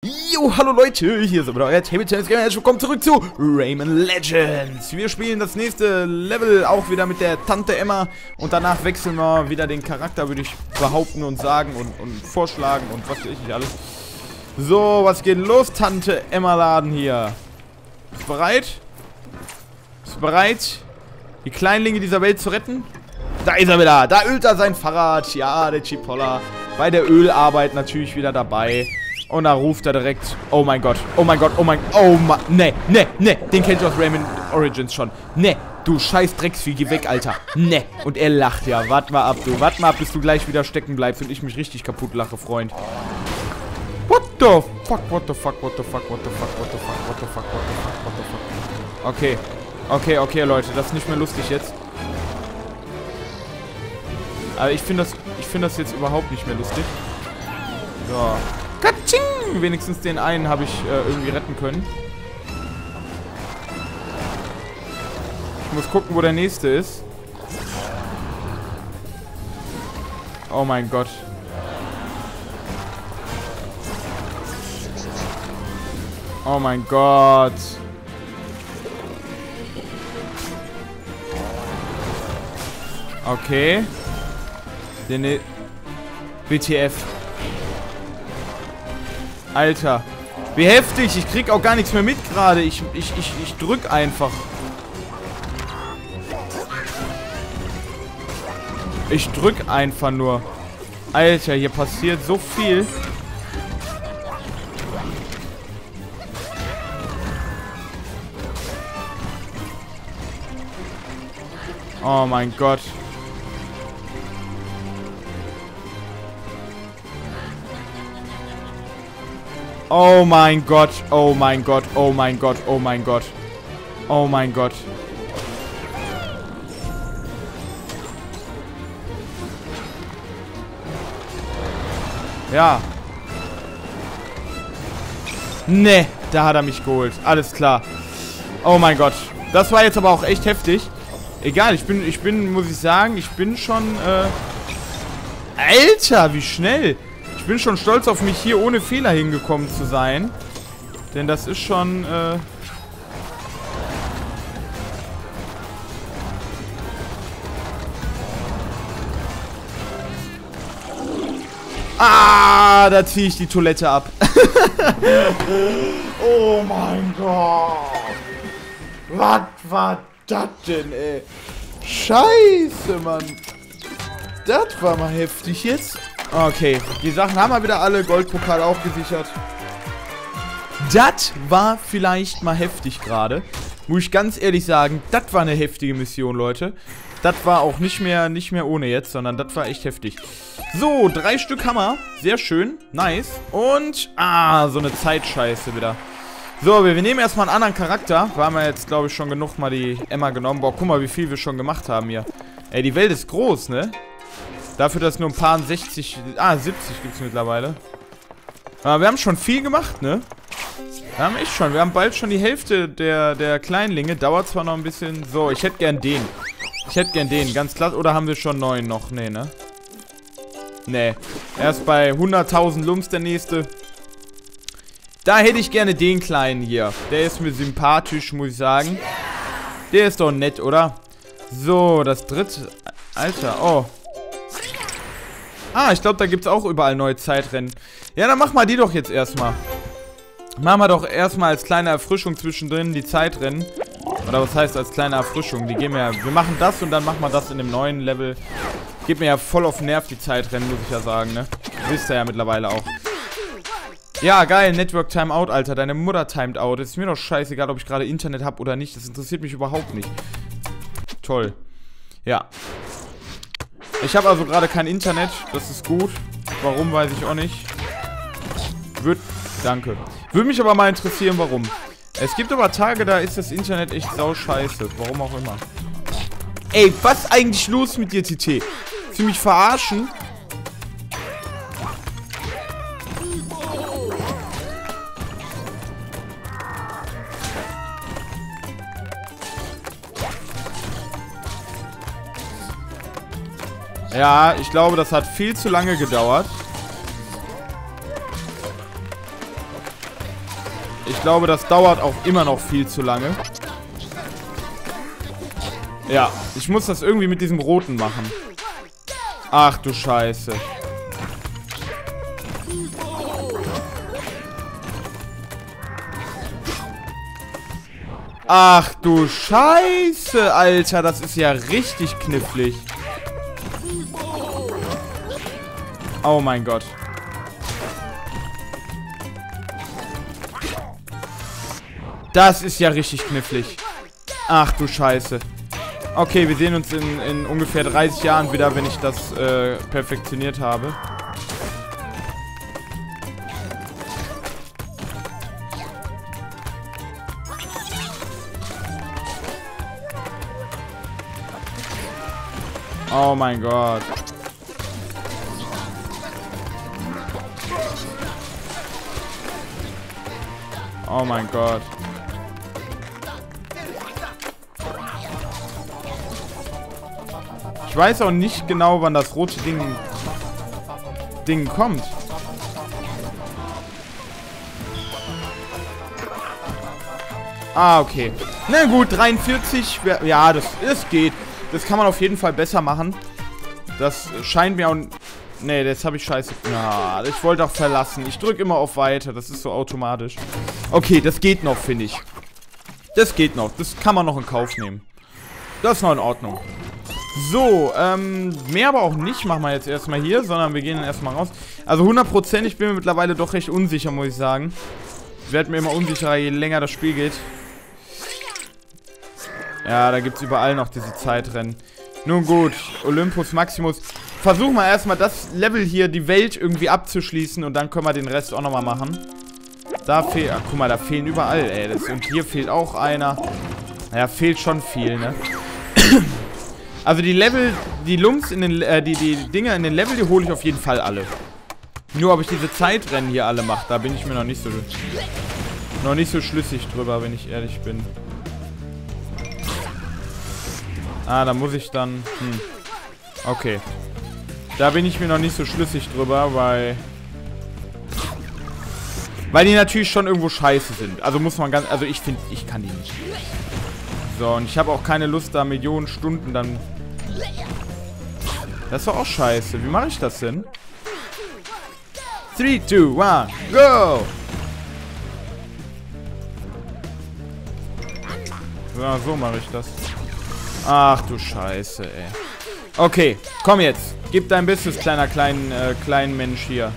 Jo, hallo Leute, hier ist euer Table Tennis Gamer. Willkommen zurück zu Rayman Legends. Wir spielen das nächste Level auch wieder mit der Tante Emma. Und danach wechseln wir wieder den Charakter, würde ich behaupten und sagen und vorschlagen und was weiß ich nicht alles. So, was geht los, Tante Emma Laden hier? Ist bereit? Ist bereit, die Kleinlinge dieser Welt zu retten? Da ist er wieder. Da ölt er sein Fahrrad. Ja, der Chipolla. Bei der Ölarbeit natürlich wieder dabei. Und da ruft er direkt, oh mein Gott, oh mein Gott, oh mein, ne, den kennt ihr aus Rayman Origins schon. Ne, du scheiß Drecksvieh, geh weg, Alter. Ne, und er lacht ja, wart mal ab, du, wart mal ab, bis du gleich wieder stecken bleibst und ich mich richtig kaputt lache, Freund. What the fuck, what the fuck, what the fuck, what the fuck, what the fuck, what the fuck, what the fuck, what the fuck. Okay, Leute, das ist nicht mehr lustig jetzt. Aber ich finde das jetzt überhaupt nicht mehr lustig. So. Katsching! Wenigstens den einen habe ich irgendwie retten können. Ich muss gucken, wo der nächste ist. Oh mein Gott. Oh mein Gott. Okay. Den WTF. Alter. Wie heftig. Ich krieg auch gar nichts mehr mit gerade. Ich drück einfach. Ich drück einfach nur. Alter, hier passiert so viel. Oh mein Gott. Oh mein Gott, oh mein Gott, oh mein Gott, oh mein Gott. Oh mein Gott. Ja. Ne, da hat er mich geholt. Alles klar. Oh mein Gott. Das war jetzt aber auch echt heftig. Egal, ich bin, muss ich sagen, ich bin schon, Alter, wie schnell. Ich bin schon stolz auf mich, hier ohne Fehler hingekommen zu sein. Denn das ist schon, Ah, da ziehe ich die Toilette ab. Oh mein Gott. Was war das denn, ey? Scheiße, Mann. Das war mal heftig jetzt. Okay, die Sachen haben wir wieder alle. Goldpokal auch gesichert. Das war vielleicht mal heftig gerade. Muss ich ganz ehrlich sagen, das war eine heftige Mission, Leute. Das war auch nicht mehr ohne jetzt, sondern das war echt heftig. So, 3 Stück Hammer. Sehr schön. Nice. Und, so eine Zeitscheiße wieder. So, wir nehmen erstmal einen anderen Charakter. Wir haben ja jetzt, glaube ich, schon genug mal die Emma genommen. Boah, guck mal, wie viel wir schon gemacht haben hier. Ey, die Welt ist groß, ne? Dafür, dass nur ein paar 60... 70 gibt es mittlerweile. Aber wir haben schon viel gemacht, ne? Wir haben echt schon. Wir haben bald schon die Hälfte der Kleinlinge. Dauert zwar noch ein bisschen. So, ich hätte gern den. Ich hätte gern den. Ganz klar. Oder haben wir schon 9 noch? Nee, ne? Nee. Erst bei 100.000 Lumps der nächste. Da hätte ich gerne den Kleinen hier. Der ist mir sympathisch, muss ich sagen. Der ist doch nett, oder? So, das dritte... Alter, oh. Ich glaube, da gibt es auch überall neue Zeitrennen. Ja, dann mach mal die doch jetzt erstmal. Machen wir doch erstmal als kleine Erfrischung zwischendrin die Zeitrennen. Oder was heißt als kleine Erfrischung? Die gehen mir ja... Wir machen das und dann machen wir das in dem neuen Level. Geht mir ja voll auf den Nerv, die Zeitrennen, muss ich ja sagen, ne? Wisst ihr ja mittlerweile auch. Ja, geil. Network Timeout, Alter. Deine Mutter timed out. Ist mir doch scheißegal, ob ich gerade Internet habe oder nicht. Das interessiert mich überhaupt nicht. Toll. Ja. Ich habe also gerade kein Internet. Das ist gut. Warum, weiß ich auch nicht. Danke. Würde mich aber mal interessieren, warum. Es gibt aber Tage, da ist das Internet echt sauscheiße. Warum auch immer. Ey, was ist eigentlich los mit dir, TT? Willst du mich verarschen? Ja, ich glaube, das hat viel zu lange gedauert. Ich glaube, das dauert auch immer noch viel zu lange. Ja, ich muss das irgendwie mit diesem Roten machen. Ach du Scheiße. Ach du Scheiße, Alter. Das ist ja richtig knifflig. Oh mein Gott. Das ist ja richtig knifflig. Ach du Scheiße. Okay, wir sehen uns in ungefähr 30 Jahren wieder, wenn ich das perfektioniert habe. Oh mein Gott. Oh mein Gott. Ich weiß auch nicht genau, wann das rote Ding kommt. Ah, okay. Na gut, 43. Ja, das geht. Das kann man auf jeden Fall besser machen. Das scheint mir auch... Nee, das habe ich scheiße... Ja, ich wollte auch verlassen. Ich drücke immer auf Weiter. Das ist so automatisch. Okay, das geht noch, finde ich. Das geht noch. Das kann man noch in Kauf nehmen. Das ist noch in Ordnung. So, mehr aber auch nicht machen wir jetzt erstmal hier, sondern wir gehen dann erstmal raus. Also 100%, ich bin mir mittlerweile doch recht unsicher, muss ich sagen. Ich werde mir immer unsicherer, je länger das Spiel geht. Ja, da gibt es überall noch diese Zeitrennen. Nun gut, Olympus Maximus. Versuchen wir erstmal das Level hier, die Welt irgendwie abzuschließen und dann können wir den Rest auch nochmal machen. Da fehlt, ach, guck mal, da fehlen überall, ey. Und hier fehlt auch einer. Naja, fehlt schon viel, ne? Also die Level, die Lumps in den, die Dinger in den Level, die hole ich auf jeden Fall alle. Nur ob ich diese Zeitrennen hier alle mache, da bin ich mir noch nicht so schlüssig drüber, wenn ich ehrlich bin. Ah, da muss ich dann, okay. Da bin ich mir noch nicht so schlüssig drüber, weil die natürlich schon irgendwo scheiße sind. Also muss man also ich finde, ich kann die nicht. So, und ich habe auch keine Lust, da Millionen Stunden dann... Das ist doch auch scheiße. Wie mache ich das denn? 3, 2, 1, go! So mache ich das. Ach du Scheiße, ey. Okay, komm jetzt. Gib dein Bestes, kleinen Mensch hier.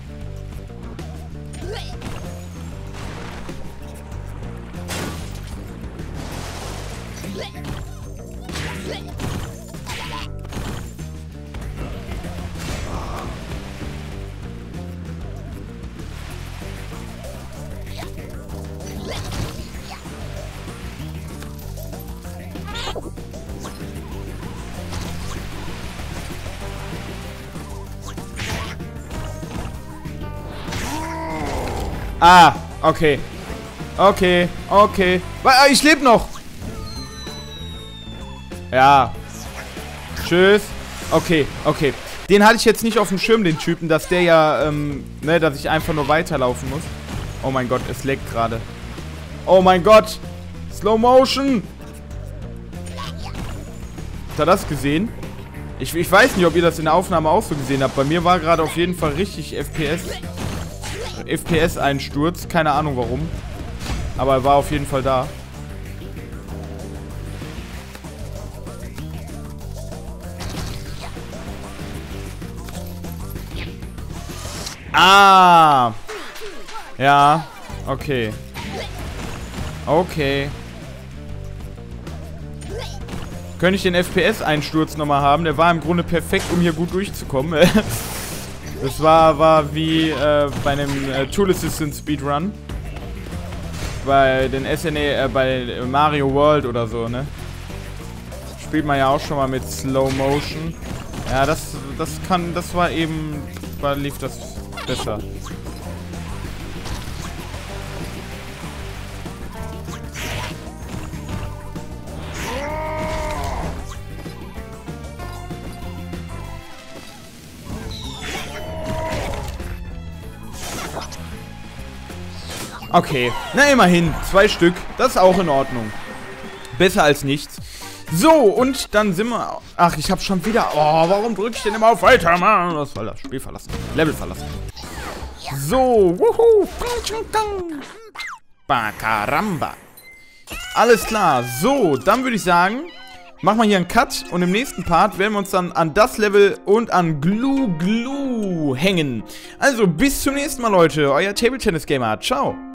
Ah, okay. Okay. Ich lebe noch. Ja. Tschüss. Okay. Den hatte ich jetzt nicht auf dem Schirm, den Typen, dass der ja, ne, dass ich einfach nur weiterlaufen muss. Oh mein Gott, es leckt gerade. Oh mein Gott. Slow Motion. Habt ihr das gesehen? Ich weiß nicht, ob ihr das in der Aufnahme auch so gesehen habt. Bei mir war gerade auf jeden Fall richtig FPS-Einsturz. Keine Ahnung warum. Aber er war auf jeden Fall da. Ah! Ja, okay. Okay. Könnte ich den FPS-Einsturz nochmal haben? Der war im Grunde perfekt, um hier gut durchzukommen. Das war wie bei einem Tool Assistant Speedrun. Bei den SNE, bei Mario World oder so, ne? Spielt man ja auch schon mal mit Slow Motion. Ja, lief das besser. Okay, na immerhin, 2 Stück, das ist auch in Ordnung. Besser als nichts. So, und dann sind wir... Ach, ich habe schon wieder... Oh, warum drücke ich denn immer auf Weiter, Mann? Was soll das? Spiel verlassen. Level verlassen. So, wuhu. Bakaramba. Alles klar. So, dann würde ich sagen, machen wir hier einen Cut. Und im nächsten Part werden wir uns dann an das Level und an Glu Glu hängen. Also, bis zum nächsten Mal, Leute. Euer Table Tennis Gamer. Ciao.